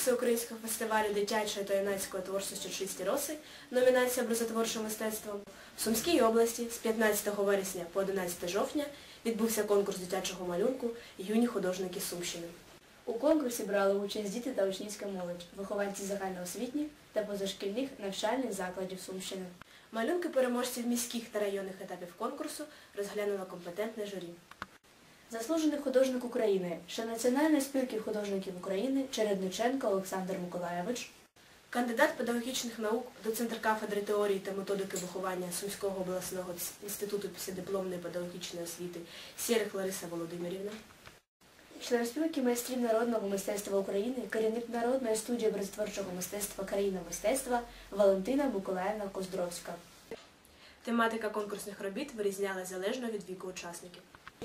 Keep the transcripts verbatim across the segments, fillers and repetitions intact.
Всеукраїнського фестивалю дитячої та юнацької творчості «Чисті роси», номінація «Образотворче мистецтво». В Сумській області з п'ятнадцятого вересня по одинадцяте жовтня відбувся конкурс дитячого малюнку «Юні художники Сумщини». У конкурсі брали участь діти та учнівська молодь, вихованці загальноосвітніх та позашкільних навчальних закладів Сумщини. Малюнки переможців міських та районних етапів конкурсу розглянуло компетентне журі. Заслужений художник України, член Національної спілки художників України Чередниченко Олександр Миколайович, кандидат педагогічних наук, доцент кафедри теорії та методики виховання Сумського обласного інституту післядипломної педагогічної освіти Сєрих Лариса Володимирівна, член спілки майстрів народного мистецтва України, керівник Народної студії образотворчого мистецтва «Країна мистецтва» Валентина Миколаївна Коздровська. Тематика конкурсних робіт вирізнялась залежно від віку учасників.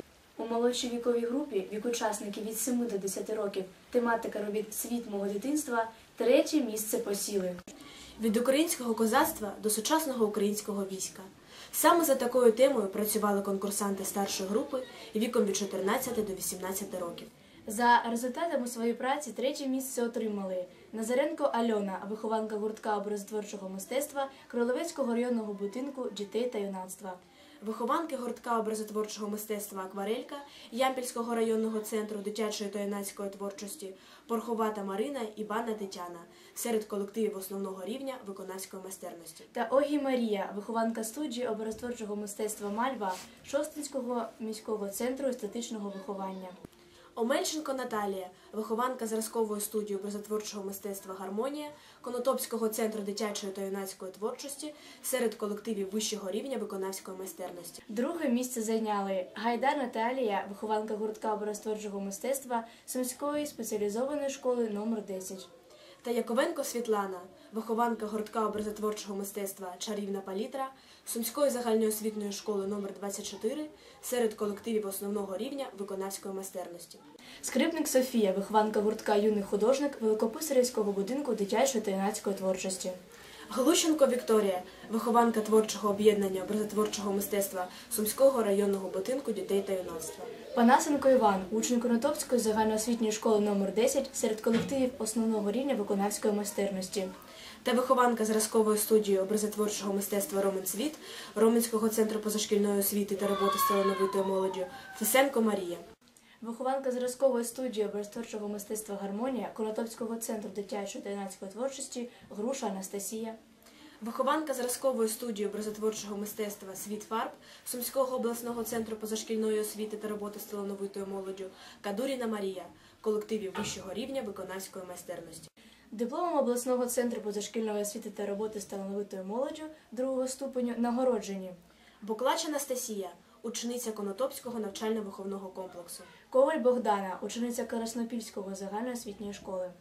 У молодшій віковій групі, вік учасників від семи до десяти років, тематика робіт «Світ мого дитинства» третє місце посіли. Від українського козацтва до сучасного українського війська. Саме за такою темою працювали конкурсанти старшої групи віком від чотирнадцяти до вісімнадцяти років. За результатами своєї праці третє місце отримали Назаренко Альона, вихованка гуртка образотворчого мистецтва Кролевецького районного будинку дітей та юнацтва. Вихованки гуртка образотворчого мистецтва «Акварелька» Ямпільського районного центру дитячої та юнацької творчості Порховата Марина і Банна Тетяна серед колективів основного рівня виконавської майстерності. Та Огі Марія, вихованка студії образотворчого мистецтва «Мальва» Шостинського міського центру естетичного виховання. Омельченко Наталія, вихованка зразкової студії образотворчого мистецтва «Гармонія» Конотопського центру дитячої та юнацької творчості серед колективів вищого рівня виконавської майстерності. Друге місце зайняли Гайдар Наталія, вихованка гуртка образотворчого мистецтва Сумської спеціалізованої школи номер десять. Та Яковенко Світлана, вихованка гуртка образотворчого мистецтва «Чарівна палітра» Сумської загальноосвітньої школи номер двадцять чотири серед колективів основного рівня виконавської майстерності. Скрипник Софія, вихованка гуртка «Юний художник» Великописарівського будинку дитячої та юнацької творчості. Глущенко Вікторія, вихованка творчого об'єднання образотворчого мистецтва Сумського районного будинку дітей та юнацтва. Панасенко Іван, учень Конотопської загальноосвітньої школи номер десять серед колективів основного рівня виконавської майстерності. Та вихованка зразкової студії образотворчого мистецтва «Роменцвіт» Роменського центру позашкільної освіти та роботи з талановитою молоддю Фесенко Марія. Вихованка зразкової студії образотворчого мистецтва «Гармонія» Конотопського центру дитячої та юнацької творчості Груша Анастасія. Вихованка зразкової студії образотворчого мистецтва «Світ фарб» Сумського обласного центру позашкільної освіти та роботи з талановитою молоддю Кадуріна Марія, колективів вищого рівня виконавської майстерності. Дипломом обласного центру позашкільної освіти та роботи з талановитою молоддю другого ступеню нагороджені Буклач Анастасія, учениця Конотопського навчально-виховного комплексу. Коваль Богдана, учениця Краснопільського загальноосвітньої школи.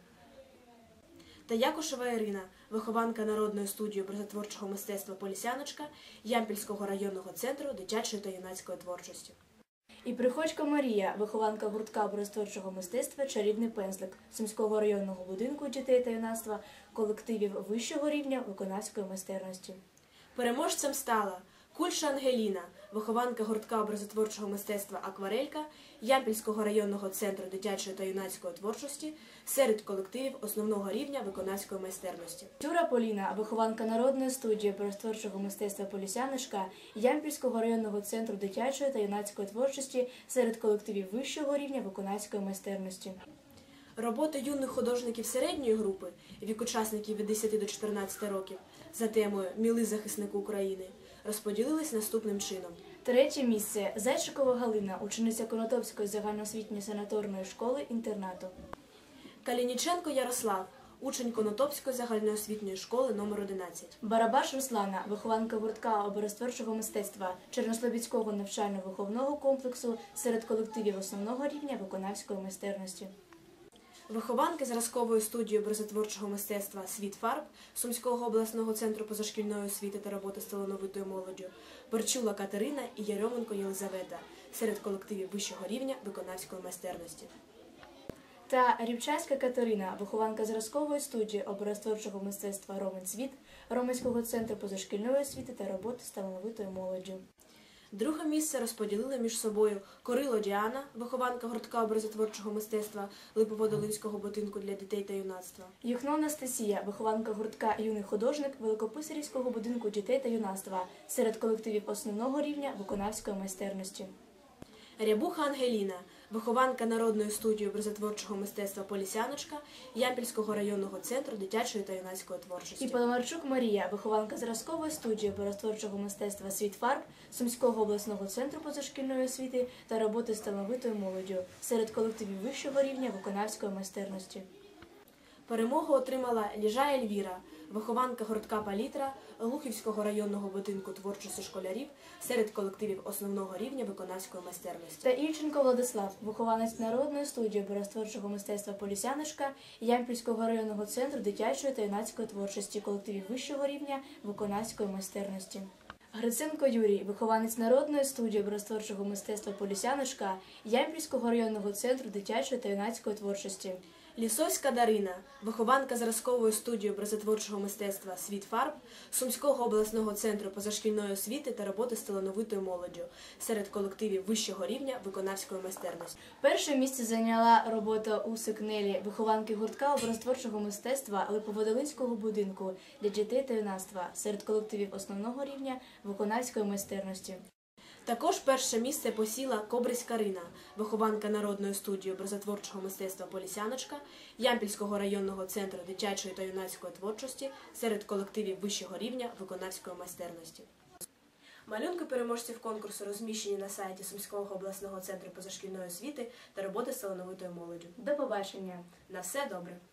Та Якушева Ірина, вихованка Народної студії образотворчого мистецтва «Полісяночка» Ямпільського районного центру дитячої та юнацької творчості. І Приходько Марія, вихованка гуртка образотворчого мистецтва «Чарівний пензлик» Сумського районного будинку дітей та юнацтва, колективів вищого рівня виконавської майстерності. Переможцем стала Кульша Ангеліна, вихованка гуртка образотворчого мистецтва «Акварелька» Ямпільського районного центру дитячої та юнацької творчості серед колективів основного рівня виконавської майстерності. Тюра Поліна, вихованка Народної студії образотворчого мистецтва «Полісяночка» Ямпільського районного центру дитячої та юнацької творчості серед колективів вищого рівня виконавської майстерності. Роботи юних художників середньої групи, вік учасників від десяти до чотирнадцяти років, за темою «Міли захиснику України» розподілились наступним чином. Третє місце – Зайчикова Галина, учениця Конотопської загальноосвітньої санаторної школи-інтернату. Калініченко Ярослав, учень Конотопської загальноосвітньої школи номер одинадцять. Барабаш Руслана, вихованка гуртка образотворчого мистецтва Чернослобідського навчально-виховного комплексу серед колективів основного рівня виконавської майстерності. Вихованки зразкової студії образотворчого мистецтва «Світ фарб» Сумського обласного центру позашкільної освіти та роботи з талановитою молоддю Перчула Катерина і Ярьоменко Єлизавета серед колективів вищого рівня виконавської майстерності. Та Рівчанська Катерина, вихованка зразкової студії образотворчого мистецтва «Роменцвіт» Роменського центру позашкільної освіти та роботи з талановитою молоддю. Друге місце розподілили між собою Корило Діана, вихованка гуртка образотворчого мистецтва Липоводолинського будинку для дітей та юнацтва. Юхно Анастасія, вихованка гуртка «Юний художник» Великописарівського будинку дітей та юнацтва серед колективів основного рівня виконавської майстерності. Рябуха Ангеліна, вихованка народної студії образотворчого мистецтва Полісяночка Ямпільського районного центру дитячої та юнацької творчості. І Паламарчук Марія, вихованка зразкової студії образотворчого мистецтва «Світ фарб» Сумського обласного центру позашкільної освіти та роботи з талановитою молоддю серед колективів вищого рівня виконавської майстерності. Перемогу отримала Ліжа Ельвіра, вихованка гуртка «Палітра» Глухівського районного будинку творчості школярів серед колективів основного рівня виконавської майстерності. Та Ільченко Владислав, вихованець народної студії образотворчого мистецтва Полісяночка Ямпільського районного центру дитячої та юнацької творчості колективів вищого рівня виконавської майстерності. Гриценко Юрій, вихованець народної студії образотворчого мистецтва Полісяночка Ямпільського районного центру дитячої та юнацької творчості. Лісовська Дарина, вихованка зразкової студії образотворчого мистецтва «Світ фарб» Сумського обласного центру позашкільної освіти та роботи з талановитою молоддю серед колективів вищого рівня виконавської майстерності. Перше місце зайняла робота Усик Нелі, вихованки гуртка образотворчого мистецтва Липоводолинського будинку для дітей та юнацтва серед колективів основного рівня виконавської майстерності. Також перше місце посіла Кобриська Рина, вихованка народної студії образотворчого мистецтва Полісяночка Ямпільського районного центру дитячої та юнацької творчості серед колективів вищого рівня виконавської майстерності. Малюнки переможців конкурсу розміщені на сайті Сумського обласного центру позашкільної освіти та роботи з талановитою молоддю. До побачення! На все добре!